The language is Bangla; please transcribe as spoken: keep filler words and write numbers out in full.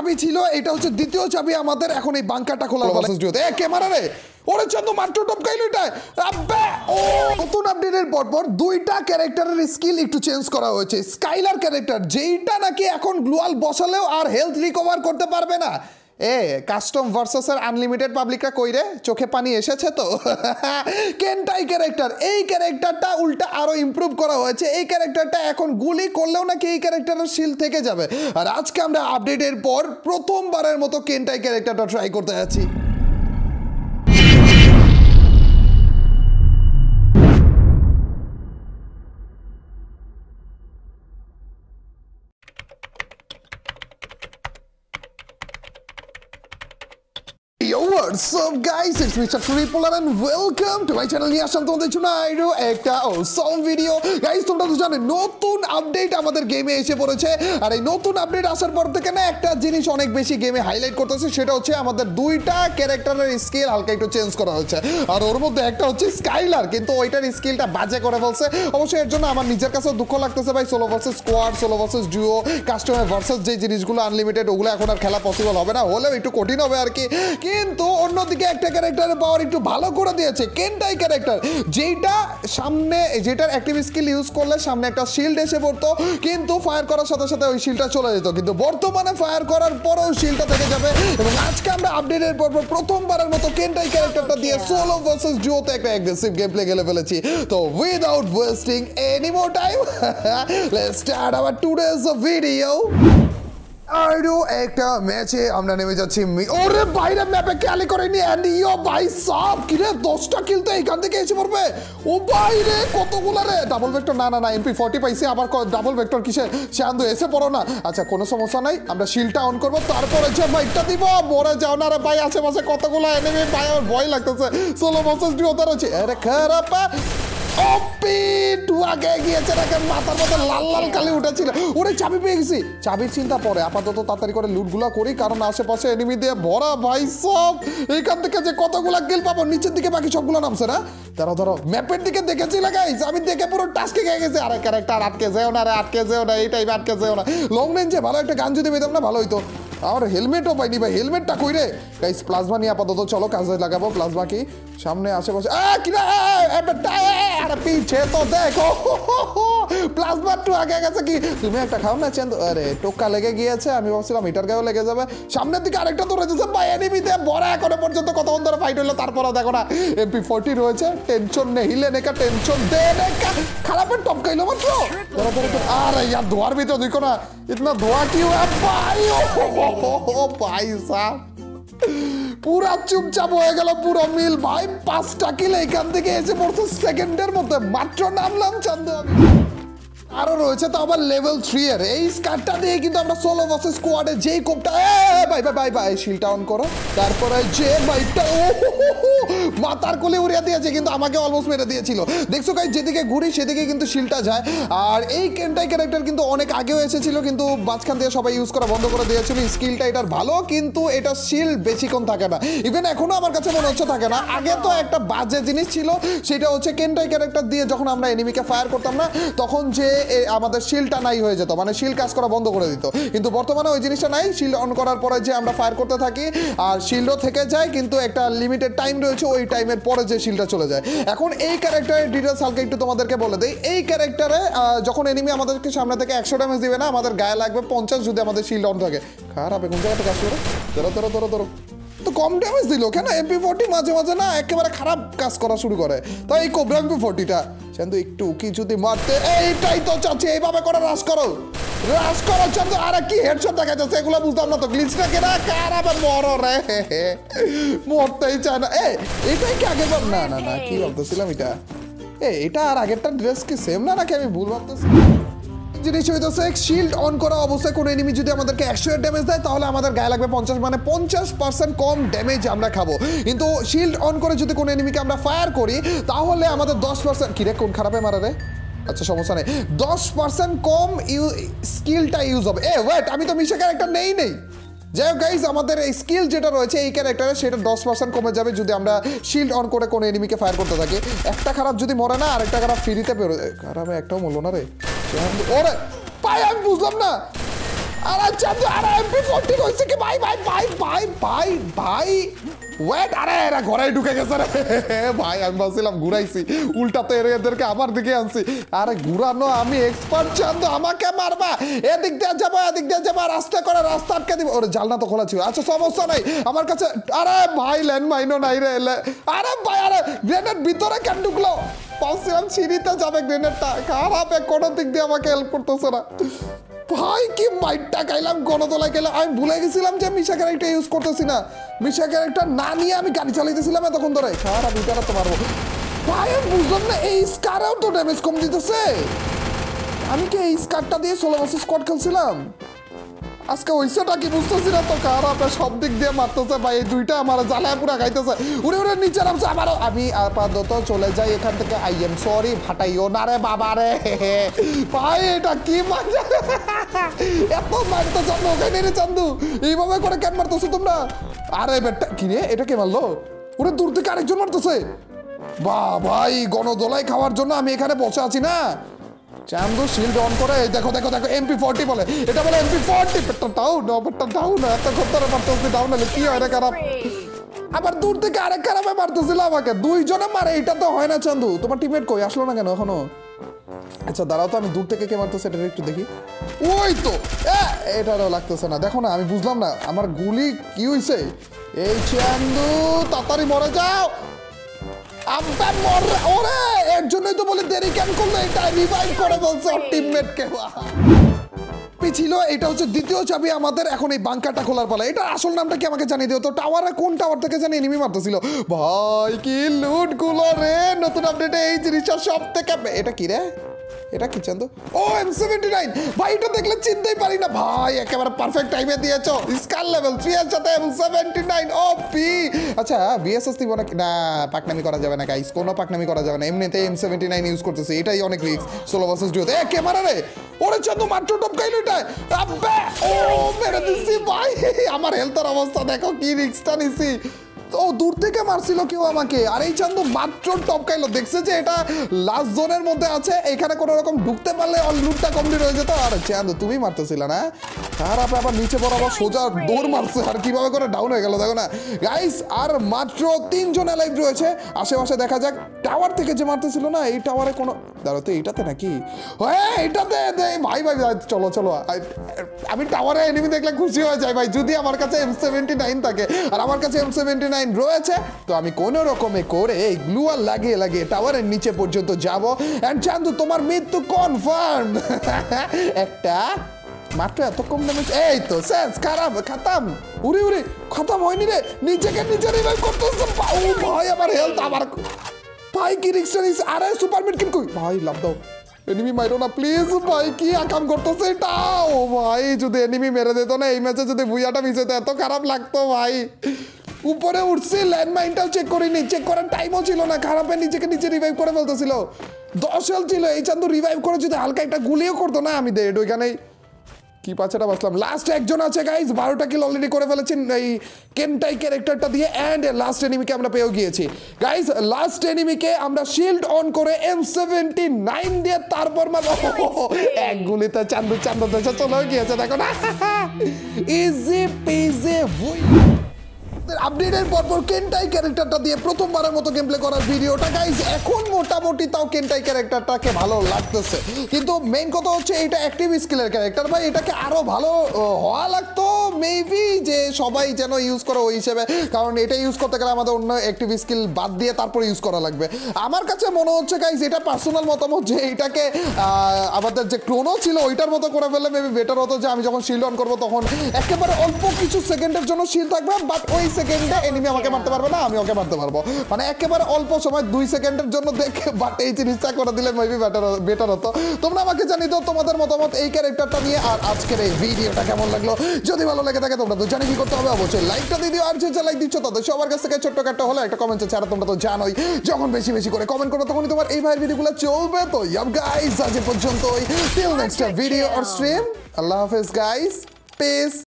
চাবি ছিল, এটা হচ্ছে দ্বিতীয় চাবি আমাদের এখন এই বাংকারটা খোলার প্রসেস দিতে। এ ক্যামেরা রে, ওরে চন্দ্র মাত্র টপকাইলো এটা। আব্বে ও নতুন আপডেটের পর পর দুইটা ক্যারেক্টারের স্কিল একটু চেঞ্জ করা হয়েছে। স্কাইলার ক্যারেক্টার যেইটা নাকি এখন গ্লোয়াল বসালেও আর হেলথ রিকভার করতে পারবে না। এ কাস্টম ভার্সেস এর আনলিমিটেড পাবলিকরা কই রে, চোখে পানি এসেছে তো? কেন্টাই ক্যারেক্টার, এই ক্যারেক্টারটা উল্টা আরো ইমপ্রুভ করা হয়েছে। এই ক্যারেক্টারটা এখন গুলি করলেও নাকি এই ক্যারেক্টারের শিল থেকে যাবে। আর আজকে আমরা আপডেটের পর প্রথমবারের মতো কেন্টাই ক্যারেক্টারটা ট্রাই করতে যাচ্ছি। Yo, what's up guys? It's mrtripler and welcome to my channel. নিয়ে আসলাম তোমাদের জন্য আরো একটা awesome ভিডিও। গাইস তোমরা তো জানো নতুন আপডেট আমাদের গেমে এসে পড়েছে। আর এই নতুন আপডেট আসার পর থেকে না একটা জিনিস অনেক বেশি গেমে হাইলাইট করতেছে, সেটা হচ্ছে আমাদের দুইটা ক্যারেক্টারের স্কিল হালকা একটু চেঞ্জ করা হচ্ছে। আর ওর মধ্যে একটা হচ্ছে স্কাইলার, কিন্তু ওইটার স্কিলটা বাজে করে ফেলছে। অবশ্যই এর জন্য আমার নিজের কাছেও দুঃখ লাগতেছে ভাই। Solo versus squad, solo versus duo, customer versus যে জিনিসগুলো আনলিমিটেড, ওগুলো এখন আর খেলা পসিবল হবে না, হলেও একটু কঠিন হবে আর কি। কিন্তু অন্যদিকে একটা ক্যারেক্টারের পাওয়ার একটু ভালো করে দিয়েছে, কেন্টাই ক্যারেক্টার, যেটা সামনে যেটার অ্যাক্টিভ স্কিল ইউজ করলে সামনে একটা শিল্ড এসে পড়তো, কিন্তু ফায়ার করার সাথে সাথে ওই শিল্ডটা চলে যেত। কিন্তু বর্তমানে ফায়ার করার পরেও শিল্ডটা থেকে যাবে। এবং আজকে আমরা আপডেটের পর প্রথমবারের মতো কেন্টাই ক্যারেক্টারটা দিয়ে সোলো ভার্সেস ডুওতে একটা অ্যাগ্রেসিভ গেম প্লে খেলে ফেলেছি। তো without wasting any more time, let's start our today's video. আরো একটা ম্যাচে আমরা নেমে যাচ্ছি। ওরে বাইরে ম্যাপে ক্যালি করেনি এন্ড ইও ভাই সব কিরে দশটা কিল তো এখান থেকে এসে পড়বে। ও বাইরে কতগুলো রে, ডাবল ভেক্টর না না না এমপি ফর্টি পাইছি, আবার ডাবল ভেক্টর কিসে চান্দু এসে পড়ো না। আচ্ছা কোনো সমস্যা নাই, আমরা শিলটা অন করবো, তারপরে যে বাইকটা দিব। মরে যাও না রে ভাই, আশেপাশে কতগুলো এনিমি ভাই, আমার ভয় লাগতেছে। সোলো ভার্সেস ডুও তো রয়েছে। আরে খারাপ ওপি টু আগে গিয়েছে, নাকি মাথার মধ্যে লাল লাল কালি উঠেছিল। ওরে চাবি পেয়ে গেছি, চাবির চিন্তা পরে, আপাতত তাড়াতাড়ি করে লুটগুলা করি, কারণ আশেপাশে এনিমি দিয়ে ভরা ভাই সব। এইখান থেকে যে কতগুলা কিল পাবো, নিচের দিকে বাকি সবগুলো নামছে না। ধরো ধরো ম্যাপের দিকে দেখেছি লাগাইস, আমি দেখে পুরো টাস্কে খেয়ে গেছি। আরে ক্যারেক্টার আটকে যেও না রে, আটকে যেও না, এই টাইমে আটকে যেও না। লং রেঞ্জে ভালো একটা গান যদি পেতাম না ভালো হইতো। আমার হেলমেটও পাইনি ভাই, হেলমেটটা কই রে গাইস? প্লাজমা নিয়ে আপাতত চলো কাজে লাগাবো। প্লাজমা কি সামনে আশেপাশে কিনা পিছে তো দেখো, প্লাজমা একটু আগে গেছে কি? তুমি একটা খাও না চেন। আরে টোকা লেগে গিয়েছে, আমি ভাবছিলাম এটার গায়েও লেগে যাবে। সামনের দিকে আরেকটা তো রয়েছে ভাই, এনিমিতে বড় এখনো পর্যন্ত কতক্ষণ ধরে ফাইট হলো, তারপরেও দেখো না এমপি ফর্টি রয়েছে। টেনশন নেই, হিলে নেকা টেনশন দে নেকা, খারাপের টপকাইলো মাত্র। আরে ইয়ার ধোয়ার ভিতর দেখো না, ইতনা ধোয়া কি ভাই। ও ভাই সাহ, পুরা চুপচাপ হয়ে গেল পুরো মিল ভাই। পাঁচটা কিল এখান থেকে এসে পড়ছে সেকেন্ডের মধ্যে, মাত্র নামলাম চান্দু আমি। আরো রয়েছে তো আবার লেভেল থ্রি এর এই স্কার্টটা দিয়ে কিন্তু আমরা সোলো ভার্সেস স্কোয়াডে যেই কোপটা ভাই ভাই ভাই ভাই শিলটা অন করো, তারপরে যে বাইকটা ও মাথার কোলে উড়িয়ে দিয়েছে, কিন্তু আমাকে অলমোস্ট মেরে দিয়েছিল। দেখছো গাইস, যেদিকে ঘুরি সেদিকে কিন্তু শিলটা যায়। আর এই কেন্টাই ক্যারেক্টার কিন্তু অনেক আগেও এসেছিল, কিন্তু মাঝখান দিয়ে সবাই ইউজ করা বন্ধ করে দিয়েছিল। স্কিলটা এটার ভালো, কিন্তু এটা শিল বেশিক্ষণ থাকে না। ইভেন এখনো আমার কাছে মনে হচ্ছে থাকে না। আগে তো একটা বাজে জিনিস ছিল, সেটা হচ্ছে কেন্টাই ক্যারেক্টার দিয়ে যখন আমরা এনিমিকে ফায়ার করতাম না, তখন যে আমাদের শিলটা নাই হয়ে যেত, মানে শিল কাজ করা বন্ধ করে দিত। কিন্তু বর্তমানে ওই জিনিসটা নাই, শিল অন করার পরে যে আমরা ফায়ার করতে থাকি আর শিলও থেকে যায়, কিন্তু একটা লিমিটেড টাইম রয়েছে, ওই টাইমের পরে যে শিলটা চলে যায়। এখন এই ক্যারেক্টারের ডিটেলস হালকা একটু তোমাদেরকে বলে দেই। এই ক্যারেক্টারে যখন এনিমি আমাদেরকে সামনে থেকে একশো ড্যামেজ দিবে না, আমাদের গায়ে লাগবে পঞ্চাশ যদি আমাদের শিল্ড অন থাকে। খারাপ কোন জায়গাতে কাজ করে, ধরো ধরো ধরো ধরো তো কম ড্যামেজ দিল কেন? এমপি ফোর্টি মাঝে মাঝে না একেবারে খারাপ কাজ করা শুরু করে। তাই এই কোবরা এমপি ফোর্টিটা চান্দু একটু কি যদি মারতে, এইটাই তো চাচ্ছি, এইভাবে করে রাশ করো রাশ করো চান্দু। আরে কি হেডশট দেখা যাচ্ছে, এগুলো বুঝতাম না তো। গ্লিচটা কেনা খারাপ মরো রে, মরতেই চায় না। এ এটাই কি আগের বার? না না না কি ভাবতেছিলাম এটা, এ এটা আর আগেরটা ড্রেস কি সেম না, নাকি আমি ভুল ভাবতেছি? জিনিস হইতেছে শিল্ড অন করা অবস্থায় কোনো এনিমি যদি আমাদেরকে একশো ড্যামেজ দেয়, তাহলে আমাদের গায়ে লাগবে পঞ্চাশ, মানে পঞ্চাশ পার্সেন্ট কম ড্যামেজ আমরা খাবো। কিন্তু শিল্ড অন করে যদি কোনো এনিমিকে আমরা ফায়ার করি, তাহলে আমাদের দশ পার্সেন্ট কিরে কোন খারাপে মারা রে। আচ্ছা সমস্যা নেই, দশ পার্সেন্ট কম ইউ স্কিলটা ইউজ হবে। এ ওয়েট, আমি তো মিশা ক্যারেক্টার নেই নেই যাই হোক গাইজ, আমাদের এই স্কিল যেটা রয়েছে এই ক্যারেক্টারে, সেটা দশ পার্সেন্ট কমে যাবে যদি আমরা শিল্ড অন করে কোনো এনিমিকে ফায়ার করতে থাকি। একটা খারাপ যদি মরে না, আরেকটা খারাপ ফ্রিতে পেরো। খারাপে একটাও মরলো না রে, ওরে পাই আমি বুঝলাম না। আরে চান্দু আরে এমপি ফোরটিন হইছে কি ভাই ভাই ভাই ভাই ভাই ভাই ওয়েট আরে এরা ঘরে ঢুকে গেছে রে ভাই আমি ভাবছিলাম ঘুরাইছি উল্টাতে এদেরকে আমার দিকে আনছি আরে ঘুরানো আমি এক্সপার্ট চান্দু আমাকে মারবা এদিক দিয়ে যাবো এদিক দিয়ে যাবো রাস্তা করে রাস্তা আটকে দিব ওরে জানলা তো খোলা ছিল আচ্ছা সমস্যা নাই আমার কাছে আরে ভাই ল্যান্ড মাইনও নাই রে আরে ভাই আরে গ্রেনেড ভিতরে কেন ঢুকলো ভাবছিলাম সিঁড়িতে যাবে গ্রেনেডটা খারাপ এক কোনো দিক দিয়ে আমাকে হেল্প করতেছে না ভাই কি মাইটটা খাইলাম গণতলায় গেলাম আমি ভুলে গেছিলাম যে মিশা ক্যারেক্টার ইউজ করতেছি না মিশা ক্যারেক্টার না নিয়ে আমি গাড়ি চালাইতেছিলাম এতক্ষণ ধরে খারাপ বিটারা তো পারবো ভাই আমি বুঝলাম না এই স্কারেও তো ড্যামেজ কম দিতেছে আমি কি এই স্কারটা দিয়ে ষোলো বছর স্কোয়াড খেলছিলাম আজকে ওইসেটা কি বুঝতেছি না তো খারাপ সব দিক দিয়ে মারতেছে ভাই এই দুইটা আমার জ্বালায় পুরা খাইতেছে উড়ে উড়ে নিচে নামছে আবারও আমি আপাতত চলে যাই এখান থেকে আই এম সরি ফাটাইও না রে বাবা রে ভাই এটা কি মজা এত মারতে চান্দু ওখানে রে চান্দু এইভাবে করে কেন মারতেছো তোমরা আরে বেটা কি রে এটা কে মারলো ওরে দূর থেকে আরেকজন মারতেছে বাহ ভাই গণদোলাই খাওয়ার জন্য আমি এখানে বসে আছি না চান্দু শিল্ড অন করে দেখো দেখো দেখো এমপি ফোরটি বলে এটা বলে এমপি ফোরটি পেটটা ডাউন পেটটা ডাউন এত খতরে মারতেছি ডাউন হলে কি হয় রে খারাপ আবার দূর থেকে আরেক খারাপে মারতেছিল আমাকে দুইজনে মারে এটা তো হয় না চান্দু তোমার টিমমেট কই আসলো না কেন এখনো আচ্ছা দাঁড়াও তো আমি দূর থেকে কে মারতেছে এটা একটু দেখি ওই তো এটারও লাগতেছে না দেখো না আমি বুঝলাম না আমার গুলি কি হইছে এই চান্দু তাড়াতাড়ি মরে যাও আব্বা মর ওরে এর জন্যই তো বলে দেরি কেন করলো এটা রিভাইভ করে বলছে ওর টিমমেটকে ছিল এটা হচ্ছে দ্বিতীয় চাবি আমাদের এখন এই বাংকারটা খোলার পালা এটা আসল নামটা কি আমাকে জানিয়ে দিও তো টাওয়ারে কোন টাওয়ার থেকে জানি এনিমি মারতেছিল ভাই কি লুট গুলো রে নতুন আপডেটে এই জিনিসটা সব থেকে এটা কি রে এটা কি চান্দু ও এম সেভেন্টি নাইন ভাই এটা দেখলে চিনতেই পারি না ভাই একেবারে পারফেক্ট টাইমে দিয়েছো স্কার লেভেল থ্রি এর সাথে এম সেভেন্টি নাইন ওপি আচ্ছা বিএসএস দিব না না পাকনামি করা যাবে না গাইস কোনো পাকনামি করা যাবে না এমনিতে এম সেভেন্টি নাইন ইউজ করতেছে এটাই অনেক রিস্ক ষোলো বছর ডিওতে এ ক্যামেরা রে ওরে চান্দু মাত্র টপকাইলো এটা আব্বে ও মেরে দিছি ভাই আমার হেলথের অবস্থা দেখো কি রিস্কটা নিছি ও দূর থেকে মারছিল কেউ আমাকে আর এই চান্দু মাত্র টপকাইলো দেখছে যে এটা লাস্ট জোনের মধ্যে আছে এখানে কোনো রকম ঢুকতে পারলে অল লুটটা কমপ্লিট হয়ে যেত আর চান্দু তুমি মারতেছিল না খারাপ আবার নিচে বরাবর সোজা দৌড় মারছে আর কিভাবে করে ডাউন হয়ে গেল দেখো না গাইস আর মাত্র তিনজন লাইভ রয়েছে আশেপাশে দেখা যাক টাওয়ার থেকে যে মারতেছিল না এই টাওয়ারে কোনো দাঁড়ো তো এইটাতে নাকি হ্যাঁ এইটাতে ভাই ভাই চলো চলো আমি টাওয়ারে এনিমি দেখলে খুশি হয়ে যাই ভাই যদি আমার কাছে এম সেভেন্টি নাইন থাকে আর আমার কাছে এম সেভেন্টি নাইন রয়েছে তো আমি কোনো রকমে করে এই গ্লুয়ার লাগিয়ে লাগিয়ে টাওয়ারের নিচে পর্যন্ত যাব এন্ড চান্দু তোমার মৃত্যু কনফার্ম একটা মাত্র এত কম দামে এই তো শেষ খারাপ খতম উড়ি উড়ি খতম হয়নি রে নিজেকে নিজে রিভাইভ করতেছে ও ভাই আমার হেলথ আমার ভাই কি রিক্সা নিস আরে সুপারমেট কিন কই ভাই লাভ দাও এনিমি মাইরো না প্লিজ ভাই কি আকাম করতেছে এটা ও ভাই যদি এনিমি মেরে দিত না এই ম্যাচে যদি ভুইয়াটা মিস হতো এত খারাপ লাগতো ভাই উপরে উঠছি ল্যান্ডমাইনটাও চেক করিনি চেক করার টাইমও ছিল না খারাপে নিজেকে নিজে রিভাইভ করে ফেলতেছিল দশ হেল ছিল এই চান্দু রিভাইভ করে যদি হালকা একটা গুলিও করতো না আমি দেড ওইখানেই কি পাঁচটা বাসলাম লাস্ট একজন আছে গাইজ বারোটা কিল অলরেডি করে ফেলেছেন এই কেন্টাই ক্যারেক্টারটা দিয়ে অ্যান্ড লাস্ট এনিমিকে আমরা পেয়েও গিয়েছি গাইজ লাস্ট এনিমিকে আমরা শিল্ড অন করে এম সেভেন্টি নাইন দিয়ে তারপর মারবো এক গুলিতে চান্দু চান্দু দেশে চলেও গিয়েছে দেখো না ইজি পিজি আপডেটের পরপর কেন্টাই ক্যারেক্টারটা দিয়ে প্রথমবারের মতো গেম প্লে করার ভিডিওটা গাইজ এখন মোটামুটি তাও কেন্টাই ক্যারেক্টারটাকে ভালো লাগতেছে কিন্তু মেইন কথা হচ্ছে এটা অ্যাক্টিভ স্কিলের ক্যারেক্টার ভাই এটাকে আরও ভালো হওয়া লাগতো মেবি যে সবাই যেন ইউজ করে ওই হিসেবে কারণ এটা ইউজ করতে গেলে আমাদের অন্য অ্যাক্টিভ স্কিল বাদ দিয়ে তারপরে ইউজ করা লাগবে আমার কাছে মনে হচ্ছে গাইজ এটা পার্সোনাল মতামত যে এটাকে আমাদের যে ক্লোনও ছিল ওইটার মতো করে ফেললে মেবি বেটার হতো যে আমি যখন শিল্ড অন করবো তখন একেবারে অল্প কিছু সেকেন্ডের জন্য শিল্ড থাকবে বাট ওই সেকেন্ডে এনিমি আমাকে মারতে পারবে না আমি ওকে মারতে পারবো মানে একেবারে অল্প সময় দুই সেকেন্ডের জন্য দেখে বাট এই জিনিসটা করে দিলে মেবি বেটার বেটার হতো তোমরা আমাকে জানিয়ে দাও তোমাদের মতামত এই ক্যারেক্টারটা নিয়ে আর আজকের এই ভিডিওটা কেমন লাগলো যদি ভালো লাগে থাকে তোমরা তো জানি কি করতে হবে অবশ্যই লাইকটা দিয়ে দিও আর যে লাইক দিচ্ছ তাদের সবার কাছ থেকে ছোট্ট একটা হলো একটা কমেন্ট ছাড়া তোমরা তো জানোই যখন বেশি বেশি করে কমেন্ট করো তখনই তোমার এই ভাইয়ের ভিডিওগুলো চলবে তো ইয়াপ গাইস আজ পর্যন্তই till next video or stream Allah হাফেজ গাইস পিস